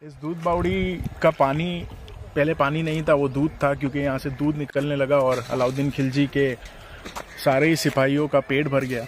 इस दूध बावड़ी का पानी पहले पानी नहीं था, वो दूध था, क्योंकि यहाँ से दूध निकलने लगा और अलाउद्दीन खिलजी के सारे ही सिपाहियों का पेट भर गया।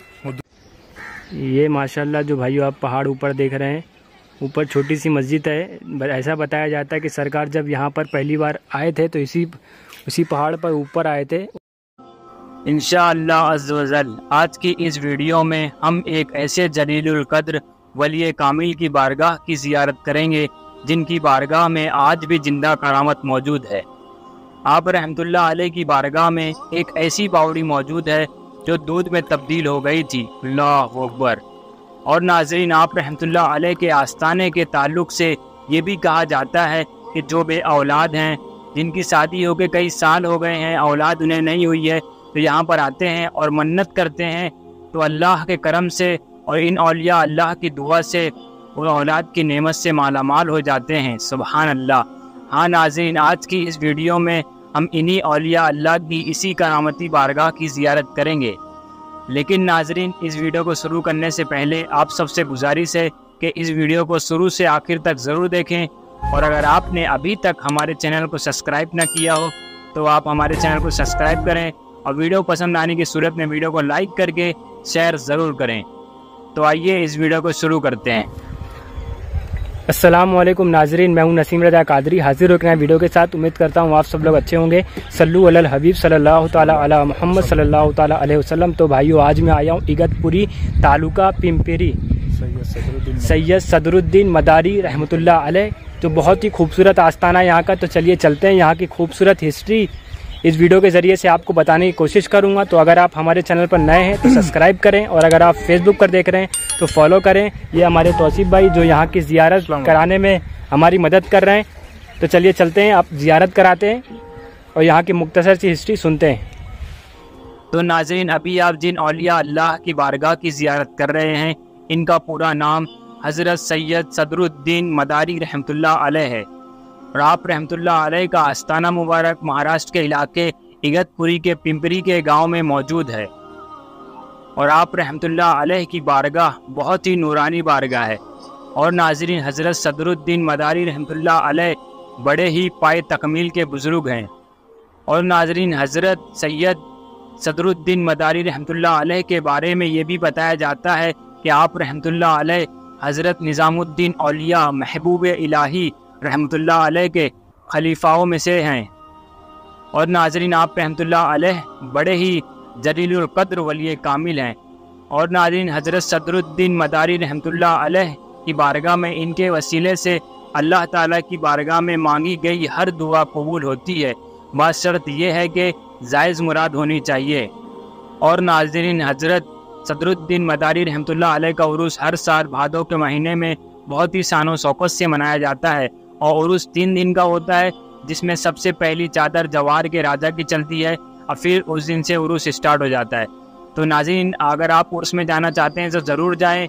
ये माशाल्लाह जो भाइयों आप पहाड़ ऊपर देख रहे हैं, ऊपर छोटी सी मस्जिद है। ऐसा बताया जाता है कि सरकार जब यहाँ पर पहली बार आए थे तो इसी पहाड़ पर ऊपर आए थे। इंशाअल्लाह अज़्ज़वजल आज की इस वीडियो में हम एक ऐसे जलीलुल कद्र वली कामिल की बारगाह की ज़ियारत करेंगे जिनकी बारगाह में आज भी जिंदा करामत मौजूद है। आप रहमतुल्लाह अलैह की बारगाह में एक ऐसी बावड़ी मौजूद है जो दूध में तब्दील हो गई थी। अल्लाहु अकबर। और नाज़रीन, आप रहमतुल्लाह अलैह के आस्ताने के ताल्लुक़ से ये भी कहा जाता है कि जो बे औलाद हैं, जिनकी शादी हो के कई साल हो गए हैं, औलाद उन्हें नहीं हुई है, तो यहाँ पर आते हैं और मन्नत करते हैं, तो अल्लाह के करम से और इन औलिया अल्लाह की दुआ से वो औलाद की नेमत से मालामाल हो जाते हैं। सुबहान अल्लाह। हाँ नाज़रीन, आज की इस वीडियो में हम इन्हीं औलिया अल्लाह की इसी करामती बारगाह की ज़ियारत करेंगे। लेकिन नाज़रीन, इस वीडियो को शुरू करने से पहले आप सबसे गुजारिश है कि इस वीडियो को शुरू से आखिर तक ज़रूर देखें, और अगर आपने अभी तक हमारे चैनल को सब्सक्राइब न किया हो तो आप हमारे चैनल को सब्सक्राइब करें, और वीडियो पसंद आने की सूरत में वीडियो को लाइक करके शेयर ज़रूर करें। तो आइए इस वीडियो को शुरू करते हैं। अस्सलामुअलैकुम नाजरीन, मैं हूं नसीम रजा कादरी, हाजिर हो गए हैं वीडियो के साथ। उम्मीद करता हूं आप सब लोग अच्छे होंगे। सल्लु अलल हबीब सल्लल्लाहु ताला अला मोहम्मद सल्लल्लाहु ताला अलैहि वसल्लम। तो भाइयों, आज मैं आया हूं इगतपुरी तालुका पिंपरी सैयद सदरुद्दीन मदारी रहमतुल्लाह अलैह। तो बहुत ही खूबसूरत आस्थाना है यहाँ का। तो चलिए चलते हैं, यहाँ की खूबसूरत हिस्ट्री इस वीडियो के ज़रिए से आपको बताने की कोशिश करूँगा। तो अगर आप हमारे चैनल पर नए हैं तो सब्सक्राइब करें, और अगर आप फेसबुक पर देख रहे हैं तो फॉलो करें। ये हमारे तौसीफ भाई जो यहाँ की ज़ियारत कराने में हमारी मदद कर रहे हैं। तो चलिए चलते हैं, आप ज़ियारत कराते हैं और यहाँ की मुख्तसर सी हिस्ट्री सुनते हैं। तो नाज़रीन, अभी आप जिन औलिया अल्लाह की बारगाह की ज़ियारत कर रहे हैं, इनका पूरा नाम हज़रत सैयद सदरुद्दीन मदारी रहमतुल्लाह अलैह है, और आप रहमतुल्लाह अलैह का आस्ताना मुबारक महाराष्ट्र के इलाके इगतपुरी के पिंपरी के गांव में मौजूद है। और आप रहमतुल्लाह अलैह की बारगाह बहुत ही नूरानी बारगाह है। और नाज़रीन, हज़रत सदरुद्दीन मदारी रहमतुल्लाह अलैह बड़े ही पाए तकमील के बुज़ुर्ग हैं। और नाज़रीन, हज़रत सैयद सदरुद्दीन मदारी रहमतुल्लाह अलैह के बारे में ये भी बताया जाता है कि आप रहमतुल्लाह अलैह हज़रत निज़ामुद्दीन औलिया महबूब इलाही रहमतुल्लाह अलैह के खलीफाओं में से हैं। और नाज़रीन, आप रहमतुल्लाह अलैह बड़े ही जलीलुल कद्र वली कामिल हैं। और नाज़रीन, हज़रत सदरुद्दीन मदारी रहमतुल्लाह अलैह की बारगाह में इनके वसीले से अल्लाह ताला की बारगाह में मांगी गई हर दुआ कबूल होती है। बस शर्त यह है कि जायज़ मुराद होनी चाहिए। और नाज़रीन, हज़रत सदरुद्दीन मदारी रहमतुल्लाह अलैह का उरूस हर साल भादों के महीने में बहुत ही शान शौकत से मनाया जाता है। और उरूस 3 दिन का होता है, जिसमें सबसे पहली चादर जवार के राजा की चलती है, और फिर उस दिन से उरूस स्टार्ट हो जाता है। तो नाज़रीन, अगर आप उर्स में जाना चाहते हैं तो ज़रूर जाएं,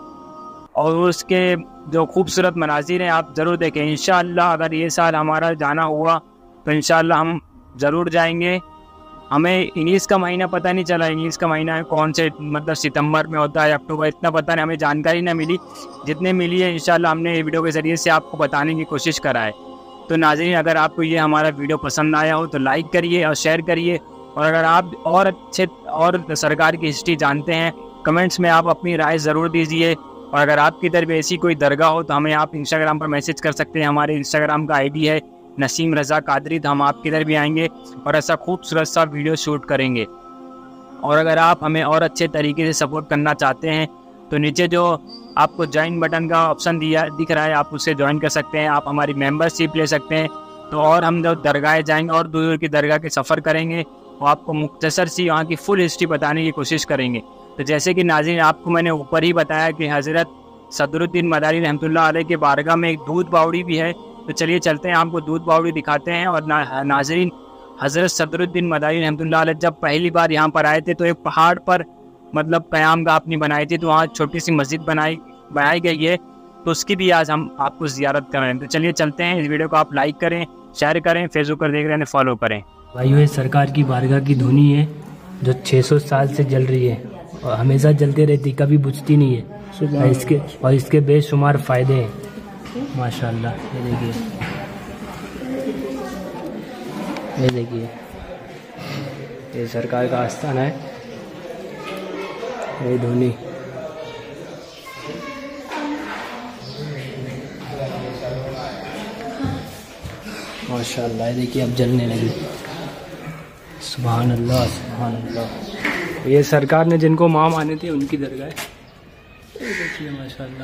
और उसके जो खूबसूरत मनाज़िर हैं आप ज़रूर देखें। इंशाअल्लाह अगर ये साल हमारा जाना हुआ तो इंशाअल्लाह हम ज़रूर जाएंगे। हमें इंग्लिश का महीना पता नहीं चला, इंग्लिश का महीना कौन से मतलब सितंबर में होता है, अक्टूबर, इतना पता नहीं, हमें जानकारी ना मिली। जितने मिली है इंशाअल्लाह हमने ये वीडियो के ज़रिए से आपको बताने की कोशिश करा है। तो नाज़रीन, अगर आपको ये हमारा वीडियो पसंद आया हो तो लाइक करिए और शेयर करिए, और अगर आप और अच्छे और सरकार की हिस्ट्री जानते हैं, कमेंट्स में आप अपनी राय ज़रूर दीजिए। और अगर आपकी तरफ ऐसी कोई दरगाह हो तो हमें आप इंस्टाग्राम पर मैसेज कर सकते हैं। हमारे इंस्टाग्राम का ID है नसीम रज़ा कादरी। तो हम आपकी तरफ भी आएंगे और ऐसा खूबसूरत सा वीडियो शूट करेंगे। और अगर आप हमें और अच्छे तरीके से सपोर्ट करना चाहते हैं तो नीचे जो आपको ज्वाइन बटन का ऑप्शन दिख रहा है, आप उससे ज्वाइन कर सकते हैं। आप हमारी मेंबरशिप ले सकते हैं। तो और हम जो दरगाह जाएंगे और दूर की दरगाह के सफ़र करेंगे, और आपको मुख्तसर सी वहाँ की फुल हिस्ट्री बताने की कोशिश करेंगे। तो जैसे कि नाज़रीन, आपको मैंने ऊपर ही बताया कि हज़रत सदरुद्दीन मदारी रहमतुल्लाह अलैह के बारगाह में एक दूध बावड़ी भी है। तो चलिए चलते हैं, आपको दूध बावड़ी दिखाते हैं। और नाज़रीन, हज़रत सदरुद्दीन मदारी रहमतुल्लाह अलैह जब पहली बार यहाँ पर आए थे तो एक पहाड़ पर मतलब क़यामगाह अपनी बनाई थी, तो वहाँ छोटी सी मस्जिद बनाई गई है। तो उसकी भी आज हम आपको ज़ियारत कर रहे हैं। तो चलिए चलते हैं, इस वीडियो को आप लाइक करें, शेयर करें, फेसबुक पर देख रहे हैं फॉलो करें। भाइयों, ये सरकार की बारगाह की धुनी है जो 600 साल से जल रही है और हमेशा जलती रहती, कभी बुझती नहीं है। और इसके बेशुमार फ़ायदे हैं। माशाल्लाह। ये देखिए ये सरकार का आस्थाना है, ये धोनी। माशाल्लाह ये देखिए अब जलने लगी। सुभान अल्लाह सुभान अल्लाह। ये सरकार ने जिनको माँ माने थे उनकी दरगाह है। ये देखिए माशाल्लाह।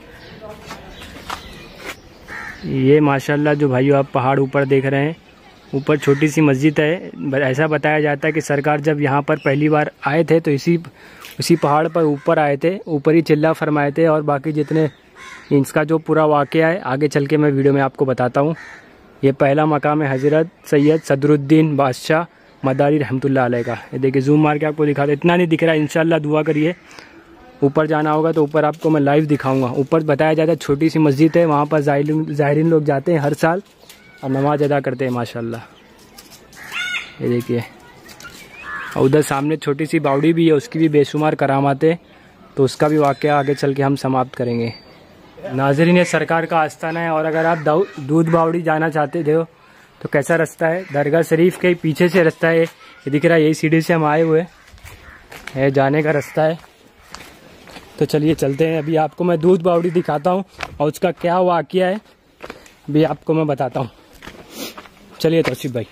ये माशाल्लाह जो भाइयों आप पहाड़ ऊपर देख रहे हैं, ऊपर छोटी सी मस्जिद है। ऐसा बताया जाता है कि सरकार जब यहाँ पर पहली बार आए थे तो उसी पहाड़ पर ऊपर आए थे, ऊपर ही चिल्ला फरमाए थे। और बाकी जितने इसका जो पूरा वाक़या है आगे चल के मैं वीडियो में आपको बताता हूँ। ये पहला मकाम है हज़रत सैयद सदरुद्दीन बादशाह मदारी रहमतुल्लाह अलैह का। ये देखिए जूम मार के आपको दिखाते, इतना नहीं दिख रहा है। इंशाल्लाह दुआ करिए, ऊपर जाना होगा तो ऊपर आपको मैं लाइव दिखाऊंगा। ऊपर बताया जाता है छोटी सी मस्जिद है, वहाँ पर ज़ाहिरीन लोग जाते हैं हर साल और नमाज अदा करते हैं माशाल्लाह। ये देखिए और उधर सामने छोटी सी बावड़ी भी है, उसकी भी बेशुमार करामात है, तो उसका भी वाक़या आगे चल के हम समाप्त करेंगे। नाज़रीन ये सरकार का आस्थाना है। और अगर आप दूध बावड़ी जाना चाहते थे तो कैसा रास्ता है, दरगाह शरीफ के पीछे से रास्ता है, ये दिख रहा है, यही सीढ़ी से हम आए हुए है, जाने का रास्ता है। तो चलिए चलते हैं, अभी आपको मैं दूध बावड़ी दिखाता हूँ और उसका क्या वाक़या है अभी आपको मैं बताता हूँ। चलिए तौसीफ भाई,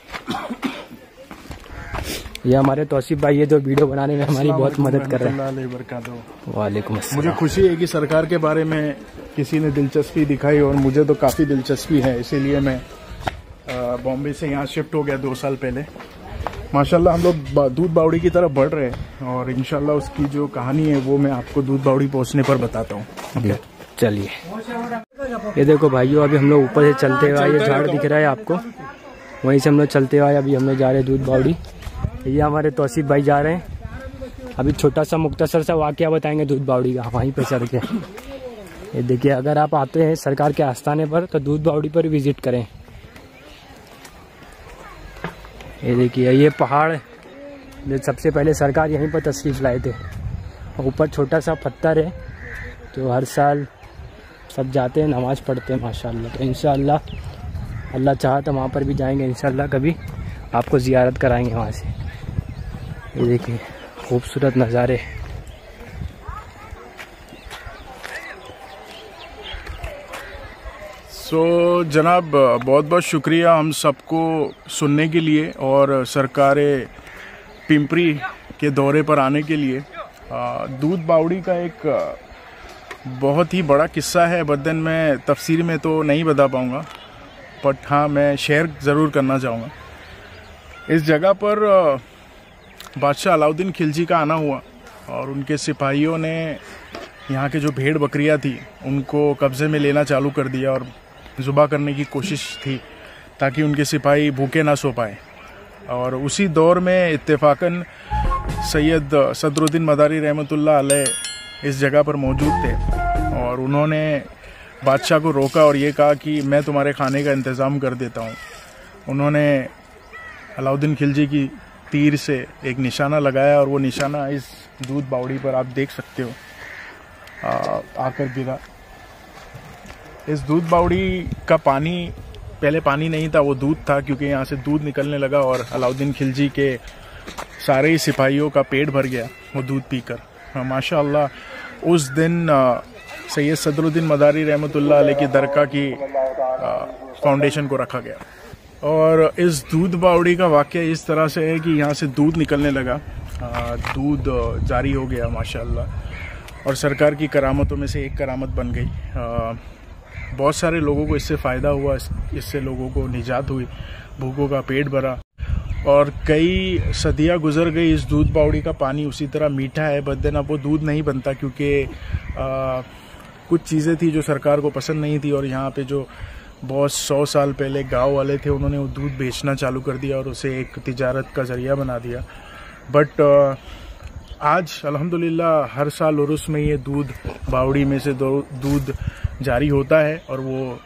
ये हमारे तौसीफ भाई ये जो वीडियो बनाने में हमारी बहुत मदद कर रहे हैं। वालेकुम अस्सलाम। मुझे खुशी है कि सरकार के बारे में किसी ने दिलचस्पी दिखाई और मुझे तो काफ़ी दिलचस्पी है, इसीलिए मैं बॉम्बे से यहाँ शिफ्ट हो गया 2 साल पहले। माशाल्लाह हम लोग दूध बावड़ी की तरफ बढ़ रहे हैं और इंशाल्लाह उसकी जो कहानी है वो मैं आपको दूध बावड़ी पहुँचने पर बताता हूँ। चलिए ये देखो भाइयों, अभी हम लोग ऊपर से चलते हुए, ये झाड़ दिख रहा है आपको, वहीं से हम लोग चलते हुए अभी हम लोग जा रहे हैं दूध बावड़ी। ये हमारे तौसीफ भाई जा रहे हैं, अभी छोटा सा मुख्तसर सा वाक़या बताएंगे दूध बावड़ी का, वहीं पे चल के। ये देखिए अगर आप आते हैं सरकार के आस्थाने पर तो दूध बावड़ी पर विज़िट करें। ये देखिए ये पहाड़ जो सबसे पहले सरकार यहीं पर तशरीफ़ लाए थे, ऊपर छोटा सा पत्थर है, तो हर साल सब जाते हैं नमाज़ पढ़ते हैं माशाल्लाह। तो इंशाअल्लाह अल्लाह चाहा तो वहाँ पर भी जाएंगे इंशाअल्लाह, कभी आपको ज़ियारत कराएंगे वहाँ से। ये देखिए खूबसूरत नज़ारे। जनाब बहुत बहुत शुक्रिया हम सबको सुनने के लिए और सरकार पिंपरी के दौरे पर आने के लिए। दूध बावड़ी का एक बहुत ही बड़ा किस्सा है, बदन मैं तफसीर में तो नहीं बता पाऊँगा, बट हाँ मैं शेयर ज़रूर करना चाहूँगा। इस जगह पर बादशाह अलाउद्दीन खिलजी का आना हुआ और उनके सिपाहियों ने यहाँ के जो भेड़ बकरियाँ थी उनको कब्ज़े में लेना चालू कर दिया और ज़ुबा करने की कोशिश थी ताकि उनके सिपाही भूखे ना सो पाए। और उसी दौर में इत्तेफाकन सैयद सदरुद्दीन मदारी रहमतुल्लाह अलैह इस जगह पर मौजूद थे और उन्होंने बादशाह को रोका और ये कहा कि मैं तुम्हारे खाने का इंतज़ाम कर देता हूँ। उन्होंने अलाउद्दीन खिलजी की तीर से एक निशाना लगाया और वो निशाना इस दूध बावड़ी पर आप देख सकते हो आकर गिरा। इस दूध बावड़ी का पानी पहले पानी नहीं था, वो दूध था, क्योंकि यहाँ से दूध निकलने लगा और अलाउद्दीन खिलजी के सारे ही सिपाहियों का पेट भर गया वो दूध पीकर। माशाअल्लाह उस दिन सैयद सदरुद्दीन मदारी रहमतुल्लाह अलैह की दरगाह की फाउंडेशन को रखा गया। और इस दूध बावड़ी का वाक़या इस तरह से है कि यहाँ से दूध निकलने लगा, दूध जारी हो गया माशाअल्लाह, और सरकार की करामतों में से एक करामत बन गई। बहुत सारे लोगों को इससे फ़ायदा हुआ, इससे लोगों को निजात हुई, भूखों का पेट भरा और कई सदियाँ गुजर गई। इस दूध बावड़ी का पानी उसी तरह मीठा है, बदन अब वो दूध नहीं बनता क्योंकि कुछ चीज़ें थी जो सरकार को पसंद नहीं थी और यहाँ पे जो बहुत 100 साल पहले गांव वाले थे उन्होंने वो दूध बेचना चालू कर दिया और उसे एक तिजारत का ज़रिया बना दिया। बट आज अल्हम्दुलिल्लाह हर साल उर्स में ये दूध बावड़ी में से दूध जारी होता है और वो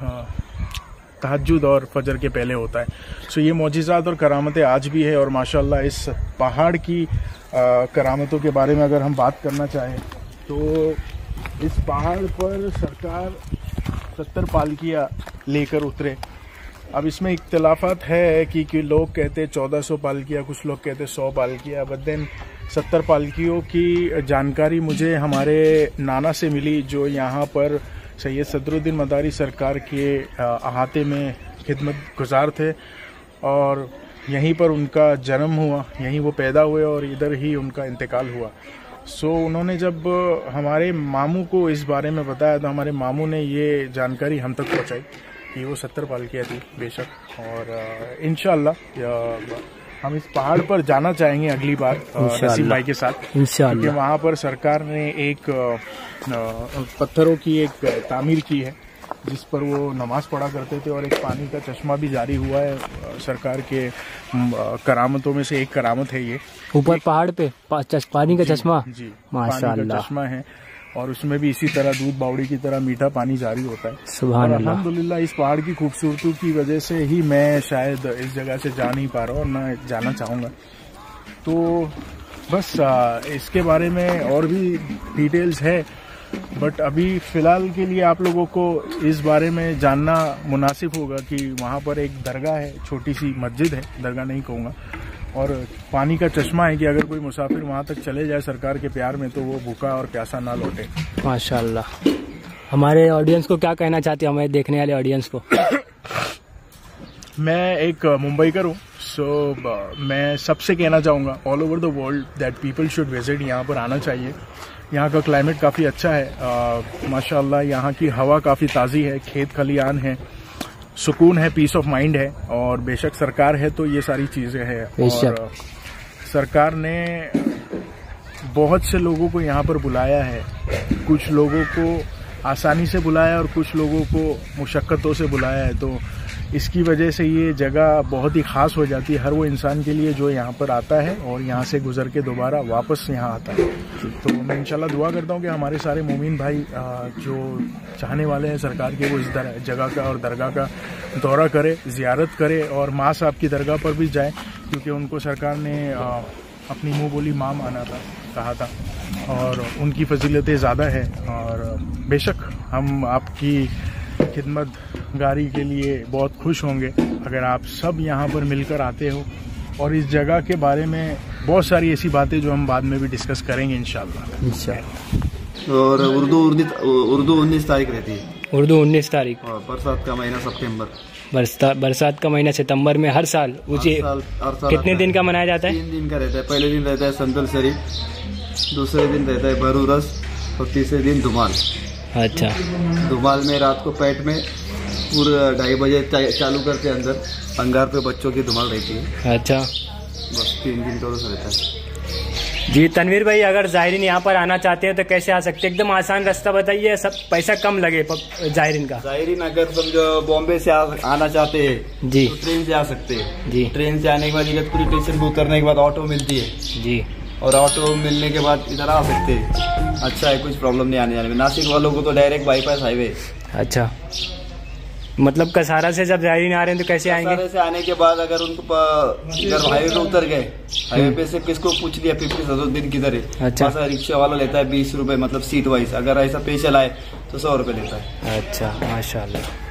तहज्जुद और फजर के पहले होता है। सो ये मौजिज़ात और करामतें आज भी है। और माशाल्लाह इस पहाड़ की करामतों के बारे में अगर हम बात करना चाहें तो इस पहाड़ पर सरकार 70 पालकियाँ लेकर उतरे। अब इसमें इख्तिलाफात है कि लोग कहते हैं 1400 पालकियाँ, कुछ लोग कहते हैं 100 पालकियाँ। बट देन 70 पालकियों की जानकारी मुझे हमारे नाना से मिली, जो यहाँ पर सैयद सदरुद्दीन मदारी सरकार के अहाते में खिदमत गुजार थे और यहीं पर उनका जन्म हुआ, यहीं वो पैदा हुए और इधर ही उनका इंतकाल हुआ। सो उन्होंने जब हमारे मामू को इस बारे में बताया तो हमारे मामू ने ये जानकारी हम तक पहुंचाई कि वो 70 पालकियाँ थी बेशक। और इंशाअल्लाह हम इस पहाड़ पर जाना चाहेंगे अगली बार नसीम भाई के साथ, क्योंकि वहाँ पर सरकार ने एक पत्थरों की एक तामीर की है जिस पर वो नमाज पढ़ा करते थे और एक पानी का चश्मा भी जारी हुआ है। सरकार के करामतों में से एक करामत है ये, ऊपर पहाड़ पे पानी का चश्मा। जी, माशाअल्लाह, पानी का चश्मा है और उसमें भी इसी तरह दूध बावड़ी की तरह मीठा पानी जारी होता है। सुभान अल्लाह। अल्हम्दुलिल्लाह इस पहाड़ की खूबसूरती की वजह से ही मैं शायद इस जगह से जा नहीं पा रहा हूँ और मैं जाना चाहूँगा। तो बस इसके बारे में और भी डिटेल्स है, बट अभी फ़िलहाल के लिए आप लोगों को इस बारे में जानना मुनासिब होगा कि वहाँ पर एक दरगाह है, छोटी सी मस्जिद है, दरगाह नहीं कहूँगा, और पानी का चश्मा है कि अगर कोई मुसाफिर वहाँ तक चले जाए सरकार के प्यार में तो वो भूखा और प्यासा ना लौटे। माशाअल्लाह। हमारे ऑडियंस को क्या कहना चाहते हैं, हमारे देखने वाले ऑडियंस को? मैं एक मुंबईकर हूँ, सो मैं सबसे कहना चाहूँगा all over the world that people should visit, यहाँ पर आना चाहिए। यहाँ का क्लाइमेट काफ़ी अच्छा है माशाअल्लाह, यहाँ की हवा काफ़ी ताज़ी है, खेत खलियान है, सुकून है, पीस ऑफ माइंड है और बेशक सरकार है तो ये सारी चीज़ें हैं। और सरकार ने बहुत से लोगों को यहाँ पर बुलाया है, कुछ लोगों को आसानी से बुलाया और कुछ लोगों को मुशक्क़तों से बुलाया है, तो इसकी वजह से ये जगह बहुत ही ख़ास हो जाती है हर वो इंसान के लिए जो यहाँ पर आता है और यहाँ से गुजर के दोबारा वापस यहाँ आता है। तो मैं इंशाल्लाह दुआ करता हूँ कि हमारे सारे मोमिन भाई जो चाहने वाले हैं सरकार के, वो इस जगह का और दरगाह का दौरा करे, ज़ियारत करे और माँ साहब की दरगाह पर भी जाए, क्योंकि उनको सरकार ने अपनी मुँह बोली माँ माना था, कहा था, और उनकी फजीलतें ज़्यादा है। और बेशक हम आपकी खिदमत गारी के लिए बहुत खुश होंगे अगर आप सब यहाँ पर मिलकर आते हो, और इस जगह के बारे में बहुत सारी ऐसी बातें जो हम बाद में भी डिस्कस करेंगे इंशाल्लाह। और उर्दू 19 तारीख रहती है, उर्दू 19 तारीख, और बरसात का महीना सितंबर, बरसात का महीना सितंबर में हर साल कितने दिन का मनाया जाता है? 3 दिन का रहता है। पहले दिन रहता है संदल शरीफ, दूसरे दिन रहता है बरूरस और तीसरे दिन धुमाल। अच्छा, धुमाल में रात को पेट में पूरा 2:30 बजे चालू करते हैं, अंदर अंगार पे बच्चों की धुमाल रहती है। अच्छा, बस 3 दिन का रोज रहता है। जी तनवीर भाई, अगर जायरीन यहाँ पर आना चाहते हैं तो कैसे आ सकते हैं? एकदम आसान रास्ता बताइए, सब पैसा कम लगे जायरीन का। जायरीन अगर समझो बॉम्बे से आना चाहते हैं जी तो ट्रेन से आ सकते हैं जी। ट्रेन से आने के बाद इगतपुरी स्टेशन बुक करने के बाद ऑटो मिलती है जी, और ऑटो मिलने के बाद इधर आ सकते हैं। अच्छा है, कुछ प्रॉब्लम नहीं आने जाने में। नासिक वालों को तो डायरेक्ट बाईपास हाईवे। अच्छा, मतलब कसारा से जब जायरीन आ रहे हैं तो कैसे आएंगे? कसारा से आने के बाद अगर उनको इधर हाईवे पे उतर गए, हाईवे पे से किसको पूछ लिया 50 सदरुद्दीन किधर है, अच्छा, रिक्शा वाला लेता है 20 रुपए, मतलब सीट वाइज। अगर ऐसा पे चलाए तो 100 रुपए लेता है। अच्छा, माशाल्लाह।